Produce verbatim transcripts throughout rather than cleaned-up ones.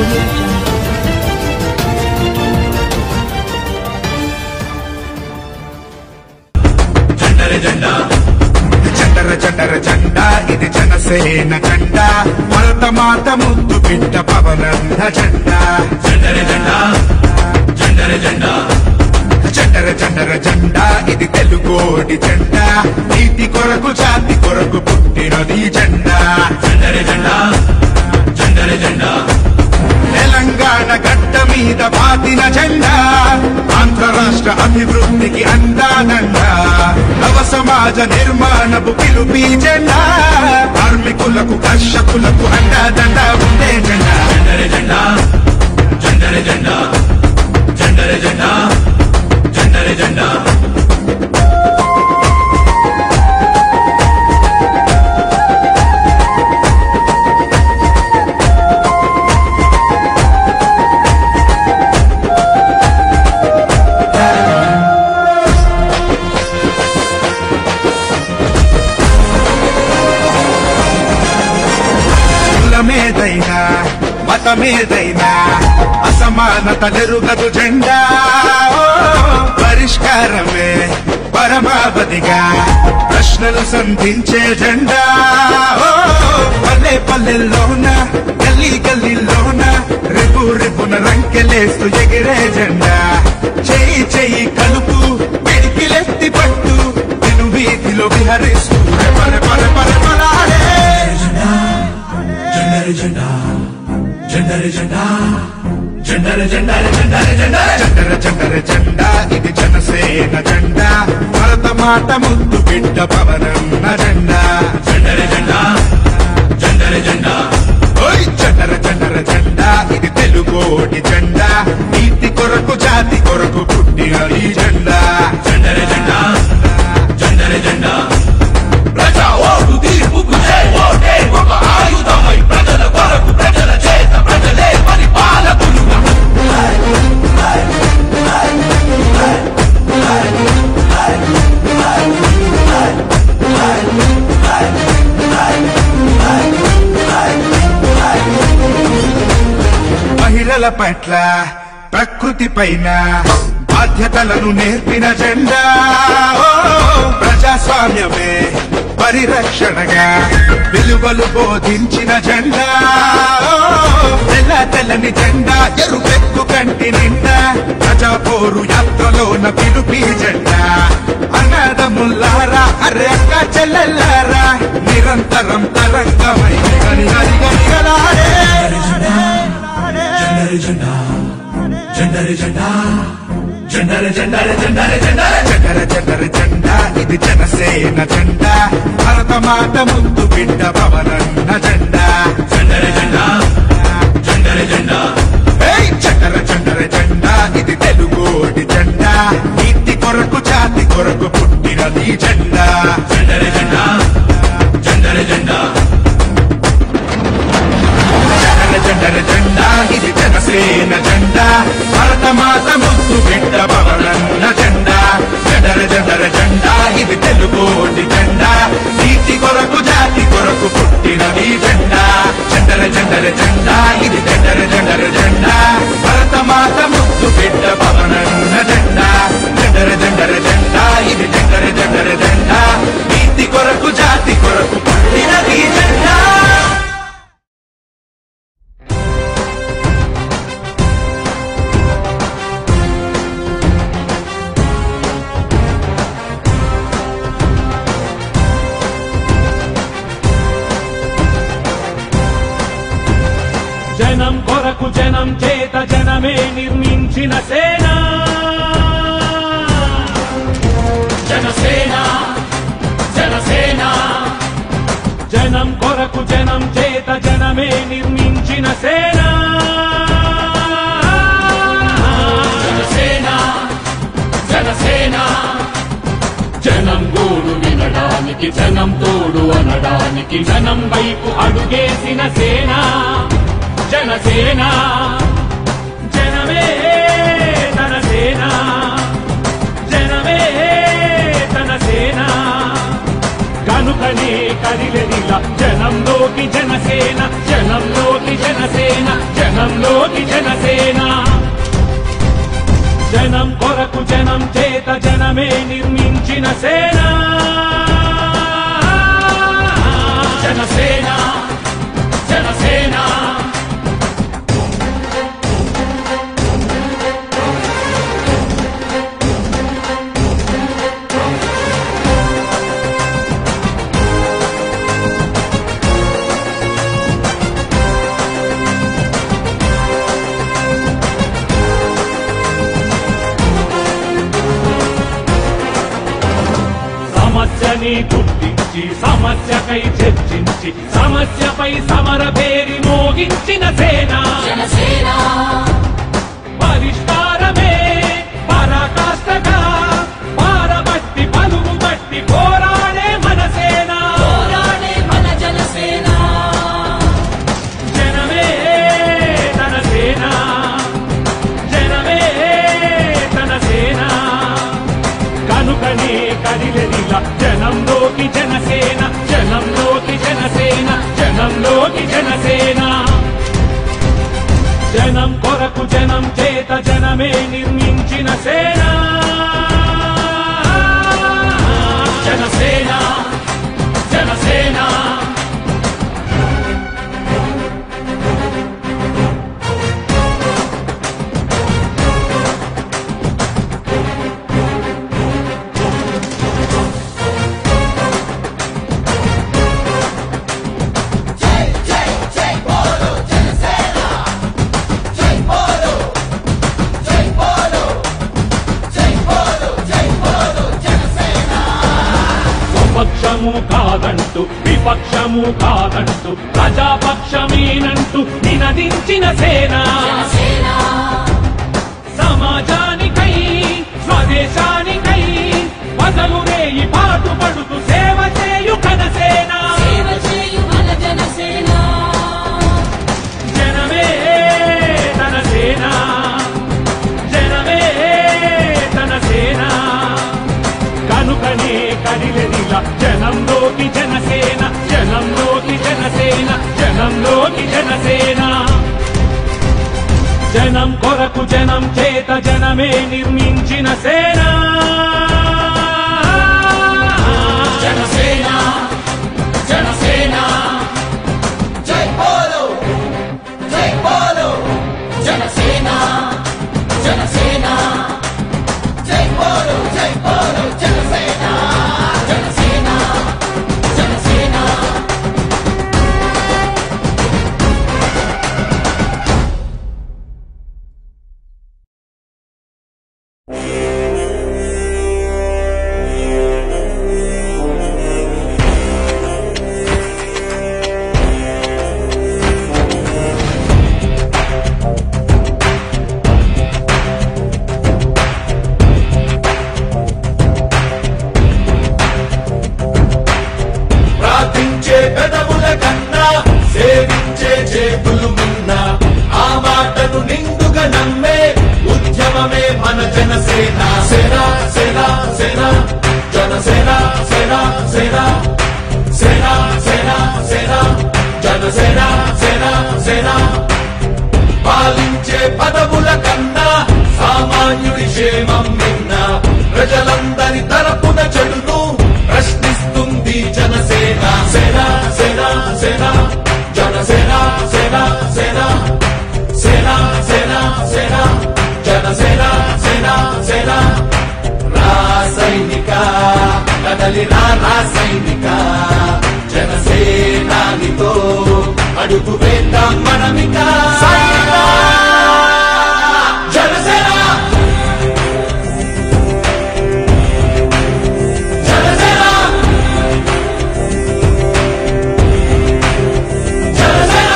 చండర చండర జెండా ఇది జనసేన జెండా భరత మాత ముద్దు బిడ్డ పవనంద జెండా చండర జెండా చండర జెండా చండర చండర జెండా ఇది తెలుగోడి జెండా నీతి కొరకు జాతి కొరకు పుట్టినది జెండా చండర జెండా చండర జెండా తెలంగాణ గడ్డ మీద బాతిన జెండా ఆంధ్ర రాష్ట్ర అభివృద్ధికి అందాదండా నవ సమాజ నిర్మాణపు పిలుపి జెండా కార్మికులకు కర్షకులకు అండాదండ ఉండే జెండా చండర జెండా చండర జెండా చండర జెండా చండర జెండా మేదైనా మతమేదైనా అసమానతలెరుగదు జెండా పరిష్కారమే పరమావధిగా ప్రశ్నలు సంధించే జెండా పల్లె పల్లెల్లోన గల్లీ గల్లీలోన రేపు రేపున రంకెలేస్తూ ఎగిరే జెండా చెయ్యి చెయ్యి కలుపు పిడికిలెత్తి పట్టు నేను వీధిలో విహరిస్తూ పర పర పర పరాడే జెండర జెండా జెండర జెండా జెండర జెండర జెండర జెండర జెండర జెండర జెండా ఇది జనసేన జెండా భరత మాత ముద్దు బిడ్డ పవనన్న జెండా జెండర జెండా జెండర జెండా ఓయ్ జెండర జెండర జెండా ఇది తెలుగోడి జెండా నీతి కొరకు జాతి కొరకు పుట్టిన ఈ జెండా జెండర జెండా జెండర జెండా ప్రజా ఓటు తీర్పుకు జై ఓటే ఒక ఆయుధమై ప్రజల కొరకు ప్రజల చేత ప్రజలే పరిపాలకులుగా మహిళల పట్ల ప్రకృతి పైన బాధ్యతలను నేర్పిన జెండా ప్రజాస్వామ్యమే పరిరక్షణగా విలువలు బోధించిన జెండా తెల్ల తెల్లని జెండా ఎరుపెక్కు కంటి నిండా ప్రజా పోరు యాత్రలోన పిలుపి జెండా అన్నదముల్లారా అరే అక్క చెల్లెల్లారా నిరంతరం తరంగమై గని గని గనిగలాడే జెండర జెండా జెండర జెండా జెండర జెండర జెండర జెండర జెండర జెండర జెండా ఇది జనసేన జెండా భరత మాత ముద్దు బిడ్డ పవనన్న జెండా జెండర జెండా జెండర జెండా జెండర జెండర జెండా ఇది తెలుగోడి జెండా నీతి కొరకు జాతి కొరకు పుట్టినది జెండా జెండర జెండా జెండర జెండా జెండర జెండా ఇది జనసేన జెండా భరత మాత ముద్దు బిడ్డ పవనన్న జెండా జెండర జెండర జెండా ఇది తెలుగోడి జెండా నీతి కొరకు జాతి కొరకు పుట్టినది జెండా జెండర జెండర జెండా ఇది జెండర జెండర జెండా భరత మాత ముద్దు బిడ్డ పవనన్న జెండా జెండర జెండర జెండా ఇది జెండర జెండర జెండా నీతి కొరకు జాతి కొరకు పుట్టినది జెండా జనం కొరకు జనం చేత జనమే నిర్మించిన సేన జనసేన జనసేన జనం కొరకు జనం చేత జనమే నిర్మించిన సేన జనసేన జనసేన జనం గోడు వినడానికి జనం తోడు అనడానికి జనం వైపు అడుగేసిన సేన జనసేన జనమే తన సేన జనమే తన సేన కనుకనే కదిలెదిలా జనంలోకి జనసేన జనంలోకి జనసేన జనంలో సమస్యలకై చర్చించి సమస్యపై సమర పేరి మోగించిన సేన పరిష్కారమే పరాకాష్ఠగా పారబట్టి పలువు బట్టి పోరాడే మన సేన మన జనసేన జనమే తన సేన జనమే తన సేన కనుకనే కదిలెదిలా జనంలోకి జనసేన జనంలోకి జనసేన జనంలోకి జనసేన జనం కొరకు జనం చేత జనమే నిర్మించిన సేన జనసేన జనసేన పక్షము కాదంటూ విపక్షము కాదంటూ ప్రజాపక్షమేనంటూ నినదించిన సేన సమాజానికై స్వదేశానికై వదలు రేయి పాటు పడుతూ సేవ చేయు కనసేన జనమే తన సేన జనమే తన సేన కనుకనే కదిలెదిలా జనంలోకి జనసేన జనంలోకి జనసేన జనంలోకి జనసేన జనం కొరకు జనం చేత జనమే నిర్మించిన సేన జనసేన జనసేన జై బోలో జై బోలో జనసేన జనసేన జై బోలో జై బోలో జనసేన జనసేన జనసేన ప్రార్థించే పెదవుల కన్నా సేవించే చేతులు మిన్నా ఆ మాటను నిండుగా నమ్మే ఉద్యమమే మన జనసేన సేన సేన సేన జనసేన సేన సేన సేన సేన సేన జనసేన సేన సేన పాలించే పదవుల కన్నా సామాన్యుడి క్షేమం మిన్న ప్రజలందరి తరపున చెడును ప్రశ్నిస్తుంది జనసేన సేన సేన సేన జనసేన సేన సేన సేన సేన సేన జనసేన సేన సేన రాసైనిక కదలి రాసైనిక జనసేనానితో అడుగు వేద్దాం మనమిక జనసేన జనసేన జనసేన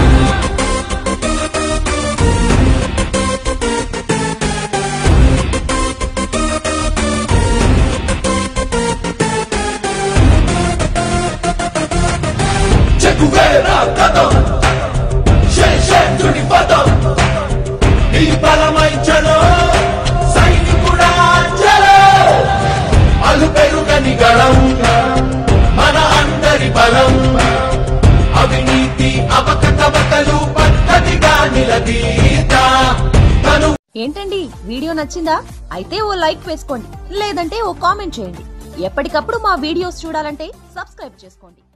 చెక్కువేరా కథం శేషేంద్రుని పదం నీ బలమైంచను సైనికుడా చలో అలు పెరుగని గళం మన అందరి బలం అవినీతి అవకతవకలు పద్ధతిగా నిలదీత తను ఏంటండి వీడియో నచ్చిందా? అయితే ఓ లైక్ వేసుకోండి, లేదంటే ఓ కామెంట్ చేయండి. ఎప్పటికప్పుడు మా వీడియోస్ చూడాలంటే సబ్స్క్రైబ్ చేసుకోండి.